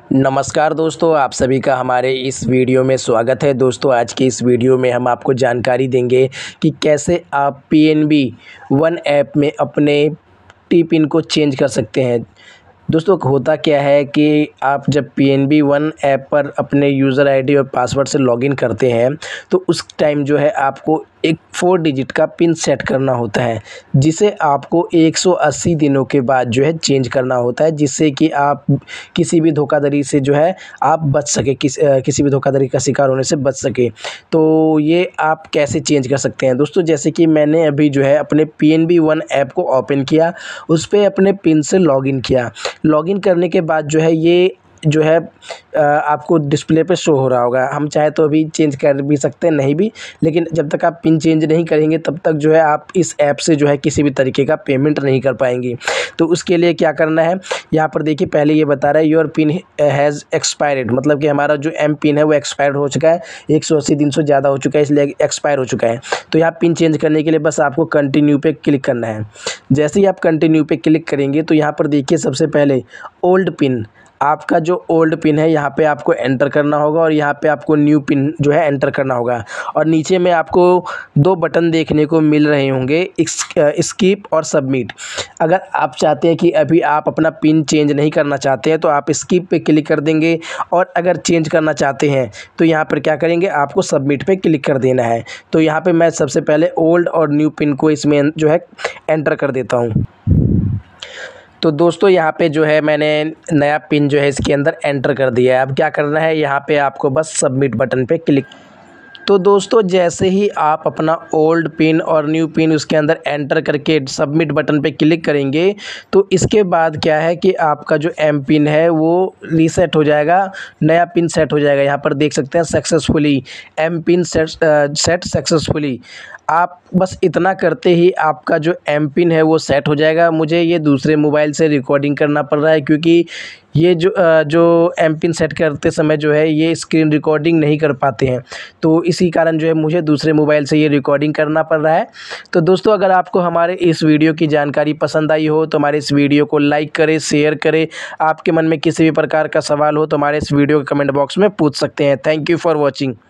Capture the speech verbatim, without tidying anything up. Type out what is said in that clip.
नमस्कार दोस्तों, आप सभी का हमारे इस वीडियो में स्वागत है। दोस्तों, आज की इस वीडियो में हम आपको जानकारी देंगे कि कैसे आप P N B one app में अपने टी पिन को चेंज कर सकते हैं। दोस्तों, होता क्या है कि आप जब P N B one app पर अपने यूज़र आईडी और पासवर्ड से लॉगिन करते हैं तो उस टाइम जो है आपको एक फोर डिजिट का पिन सेट करना होता है, जिसे आपको एक सौ अस्सी दिनों के बाद जो है चेंज करना होता है, जिससे कि आप किसी भी धोखाधड़ी से जो है आप बच सके, किस अ, किसी भी धोखाधड़ी का शिकार होने से बच सके। तो ये आप कैसे चेंज कर सकते हैं दोस्तों? जैसे कि मैंने अभी जो है अपने P N B one app को ओपन किया, उस पे अपने पिन से लॉगिन किया। लॉगिन करने के बाद जो है ये जो है अ, आपको डिस्प्ले पे शो हो रहा होगा। हम चाहे तो अभी चेंज कर भी सकते हैं, नहीं भी, लेकिन जब तक आप पिन चेंज नहीं करेंगे तब तक जो है आप इस ऐप से जो है किसी भी तरीके का पेमेंट नहीं कर पाएंगे। तो उसके लिए क्या करना है, यहाँ पर देखिए पहले ये बता रहा है योर पिन हैज़ एक्सपायर्ड, मतलब कि हमारा जो एम पिन है वो एक्सपायर्ड हो चुका है, एक सौ अस्सी दिन से ज़्यादा हो चुका है, इसलिए एक्सपायर हो चुका है। तो यहाँ पिन चेंज करने के लिए बस आपको कंटिन्यू पे क्लिक करना है। जैसे ही आप कंटिन्यू पे क्लिक करेंगे तो यहाँ पर देखिए सबसे पहले ओल्ड पिन, आपका जो ओल्ड पिन है यहाँ पे आपको एंटर करना होगा और यहाँ पे आपको न्यू पिन जो है एंटर करना होगा। और नीचे में आपको दो बटन देखने को मिल रहे होंगे, स्किप और सबमिट। अगर आप चाहते हैं कि अभी आप अपना पिन चेंज नहीं करना चाहते हैं तो आप स्किप पे क्लिक कर देंगे, और अगर चेंज करना चाहते हैं तो यहाँ पर क्या करेंगे, आपको सबमिट पे क्लिक कर देना है। तो यहाँ पे मैं सबसे पहले ओल्ड और न्यू पिन को इसमें जो है एंटर कर देता हूँ। तो दोस्तों, यहाँ पे जो है मैंने नया पिन जो है इसके अंदर एंटर कर दिया है। अब क्या करना है, यहाँ पे आपको बस सबमिट बटन पे क्लिक। तो दोस्तों, जैसे ही आप अपना ओल्ड पिन और न्यू पिन उसके अंदर एंटर करके सबमिट बटन पे क्लिक करेंगे तो इसके बाद क्या है कि आपका जो एम पिन है वो रीसेट हो जाएगा, नया पिन सेट हो जाएगा। यहाँ पर देख सकते हैं successfully M pin set set successfully. आप बस इतना करते ही आपका जो एम पिन है वो सेट हो जाएगा। मुझे ये दूसरे मोबाइल से रिकॉर्डिंग करना पड़ रहा है क्योंकि ये जो अ, जो एम पिन सेट करते समय जो है ये स्क्रीन रिकॉर्डिंग नहीं कर पाते हैं, तो इसी कारण जो है मुझे दूसरे मोबाइल से ये रिकॉर्डिंग करना पड़ रहा है। तो दोस्तों, अगर आपको हमारे इस वीडियो की जानकारी पसंद आई हो तो हमारे इस वीडियो को लाइक करें, शेयर करें। आपके मन में किसी भी प्रकार का सवाल हो तो हमारे इस वीडियो के कमेंट बॉक्स में पूछ सकते हैं। Thank you for watching.